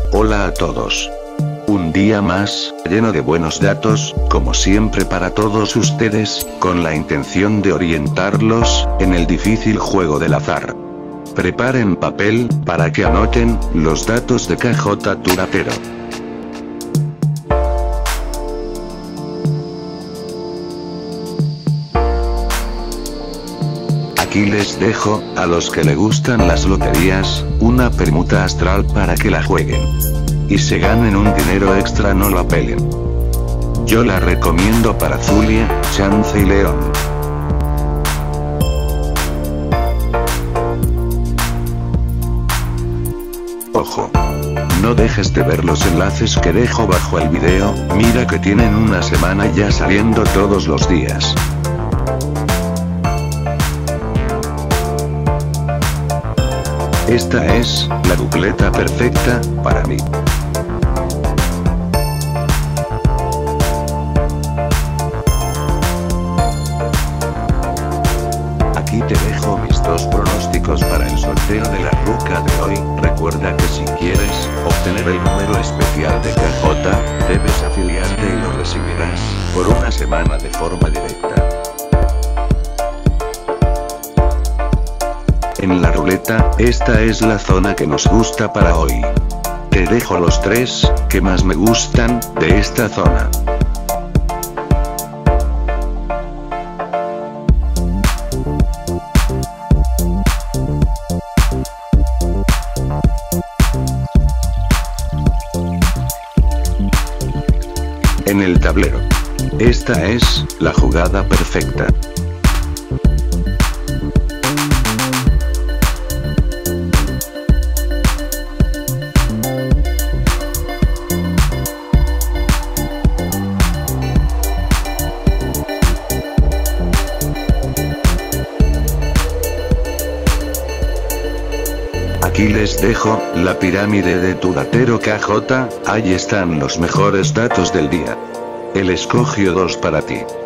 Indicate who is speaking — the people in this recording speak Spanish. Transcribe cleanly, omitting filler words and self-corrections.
Speaker 1: Hola a todos. Un día más, lleno de buenos datos, como siempre para todos ustedes, con la intención de orientarlos, en el difícil juego del azar. Preparen papel, para que anoten, los datos de KJ Turatero. Aquí les dejo, a los que le gustan las loterías, una permuta astral para que la jueguen. Y se ganen un dinero extra, no lo apelen. Yo la recomiendo para Zulia, Chance y León. Ojo. No dejes de ver los enlaces que dejo bajo el video, mira que tienen una semana ya saliendo todos los días. Esta es, la dupleta perfecta, para mí. Aquí te dejo mis dos pronósticos para el sorteo de la ruca de hoy. Recuerda que si quieres obtener el número especial de KJ, debes afiliarte y lo recibirás por una semana de forma directa. En la ruleta, esta es la zona que nos gusta para hoy. Te dejo los tres que más me gustan de esta zona. En el tablero. Esta es la jugada perfecta. Aquí les dejo, la pirámide de Turatero KJ, ahí están los mejores datos del día. El escogió 2 para ti.